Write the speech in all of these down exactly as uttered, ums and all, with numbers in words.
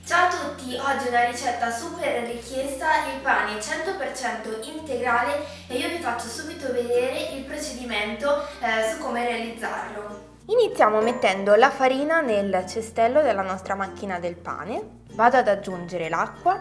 Ciao a tutti, oggi una ricetta super richiesta, il pane cento per cento integrale e io vi faccio subito vedere il procedimento eh, su come realizzarlo. Iniziamo mettendo la farina nel cestello della nostra macchina del pane, vado ad aggiungere l'acqua,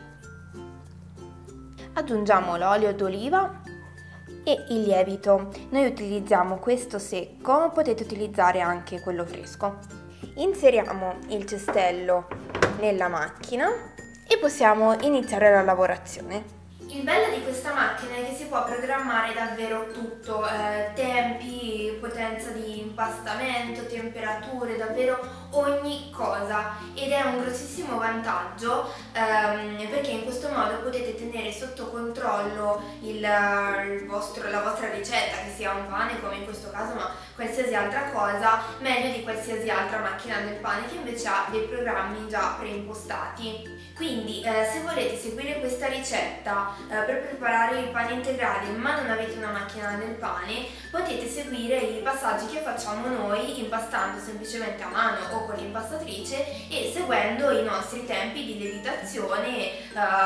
aggiungiamo l'olio d'oliva e il lievito. Noi utilizziamo questo secco, potete utilizzare anche quello fresco. Inseriamo il cestello nella macchina e possiamo iniziare la lavorazione. Il bello di questa macchina è che si può programmare davvero tutto, eh, tempi, potenza di impastamento, temperature, davvero ogni cosa, ed è un grossissimo vantaggio ehm, perché in questo modo potete tenere sotto controllo il, il vostro, la vostra ricetta, che sia un pane come in questo caso, ma qualsiasi altra cosa, meglio di qualsiasi altra macchina del pane che invece ha dei programmi già preimpostati. Quindi eh, se volete seguire questa ricetta eh, per preparare il pane integrale ma non avete una macchina del pane, potete seguire i passaggi che facciamo noi impastando semplicemente a mano o con l'impastatrice e seguendo i nostri tempi di lievitazione, eh,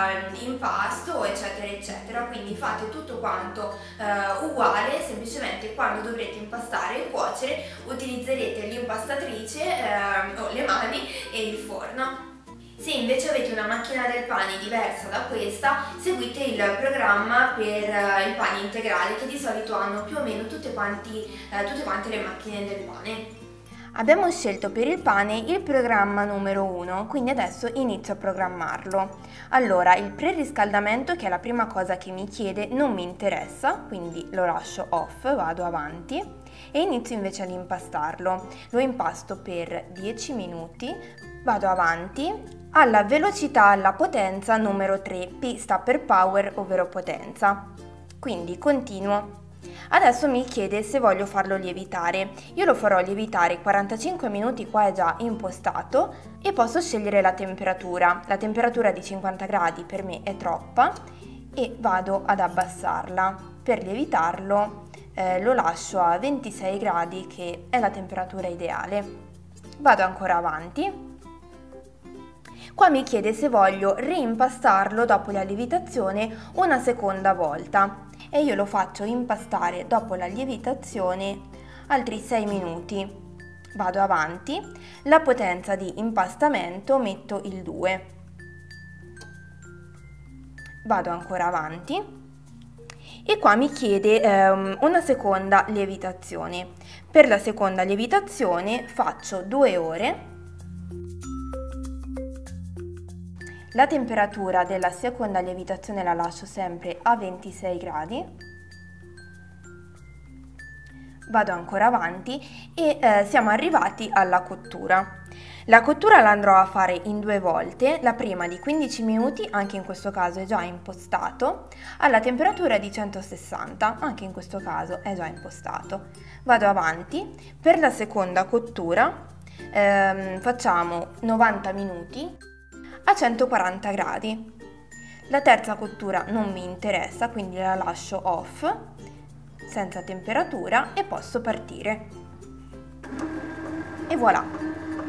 impasto eccetera eccetera. Quindi fate tutto quanto eh, uguale, semplicemente quando dovrete impastare e cuocere utilizzerete l'impastatrice, eh, o le mani e il forno. Se invece avete una macchina del pane diversa da questa, seguite il programma per uh, il pane integrale, che di solito hanno più o meno tutte, quanti, uh, tutte quante le macchine del pane. Abbiamo scelto per il pane il programma numero uno, quindi adesso inizio a programmarlo. Allora, il preriscaldamento, che è la prima cosa che mi chiede, non mi interessa, quindi lo lascio off, vado avanti e inizio invece ad impastarlo. Lo impasto per dieci minuti, vado avanti alla velocità alla potenza numero tre, P sta per power, ovvero potenza. Quindi continuo. Adesso mi chiede se voglio farlo lievitare. Io lo farò lievitare quarantacinque minuti, qua è già impostato, e posso scegliere la temperatura. La temperatura di cinquanta gradi per me è troppa e vado ad abbassarla. Per lievitarlo eh, lo lascio a ventisei gradi, che è la temperatura ideale. Vado ancora avanti. Qua mi chiede se voglio reimpastarlo dopo la lievitazione una seconda volta e io lo faccio impastare dopo la lievitazione altri sei minuti. Vado avanti, la potenza di impastamento metto il due. Vado ancora avanti e qua mi chiede ehm, una seconda lievitazione. Per la seconda lievitazione faccio due ore. La temperatura della seconda lievitazione la lascio sempre a ventisei gradi. Vado ancora avanti e eh, siamo arrivati alla cottura. La cottura la andrò a fare in due volte, la prima di quindici minuti, anche in questo caso è già impostato, alla temperatura di centosessanta, anche in questo caso è già impostato. Vado avanti, per la seconda cottura ehm, facciamo novanta minuti a centoquaranta gradi. La terza cottura non mi interessa, quindi la lascio off, senza temperatura, e posso partire. E voilà!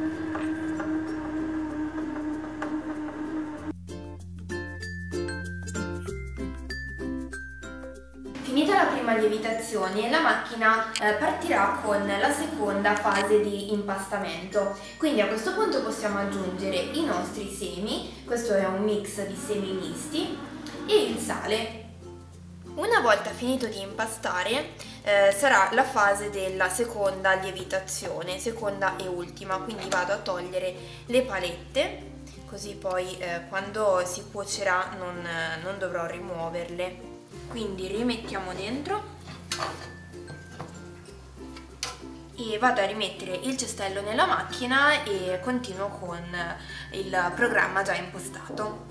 Finita la prima lievitazione, la macchina eh, partirà con la seconda fase di impastamento. Quindi a questo punto possiamo aggiungere i nostri semi, questo è un mix di semi misti, e il sale. Una volta finito di impastare eh, sarà la fase della seconda lievitazione, seconda e ultima, quindi vado a togliere le palette, così poi eh, quando si cuocerà non, non dovrò rimuoverle. Quindi rimettiamo dentro e vado a rimettere il cestello nella macchina e continuo con il programma già impostato.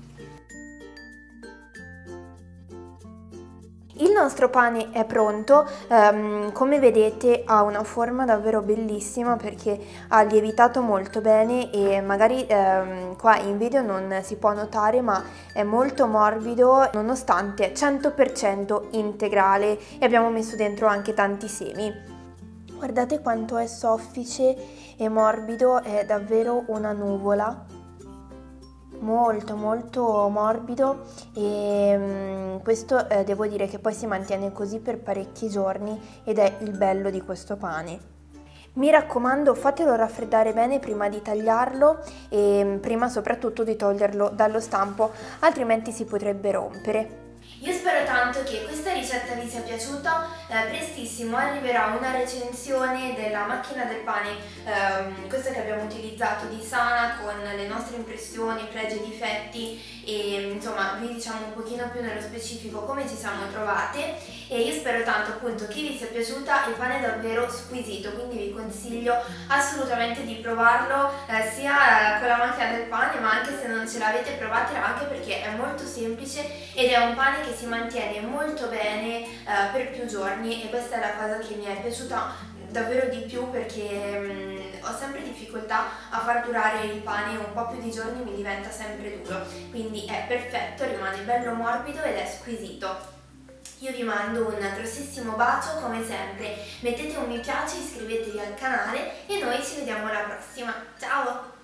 Il nostro pane è pronto, um, come vedete ha una forma davvero bellissima perché ha lievitato molto bene e magari um, qua in video non si può notare, ma è molto morbido nonostante è cento per cento integrale e abbiamo messo dentro anche tanti semi. Guardate quanto è soffice e morbido, è davvero una nuvola. molto molto morbido e um, questo eh, devo dire che poi si mantiene così per parecchi giorni ed è il bello di questo pane. Mi raccomando, fatelo raffreddare bene prima di tagliarlo e prima soprattutto di toglierlo dallo stampo, altrimenti si potrebbe rompere. Io spero tanto che questa ricetta vi sia piaciuta, eh, prestissimo arriverà una recensione della macchina del pane, ehm, questa che abbiamo utilizzato di Sana, con le nostre impressioni, pregi e difetti e insomma vi diciamo un pochino più nello specifico come ci siamo trovate e io spero tanto appunto che vi sia piaciuta. Il pane è davvero squisito, quindi vi consiglio assolutamente di provarlo eh, sia con la macchina del pane, ma anche se non ce l'avete provatela, anche perché è molto semplice ed è un pane che si mantiene molto bene eh, per più giorni e questa è la cosa che mi è piaciuta davvero di più, perché mh, ho sempre difficoltà a far durare il pane un po' più di giorni, mi diventa sempre duro, quindi è perfetto, rimane bello morbido ed è squisito. Io vi mando un grossissimo bacio come sempre, mettete un mi piace, iscrivetevi al canale e noi ci vediamo alla prossima, ciao!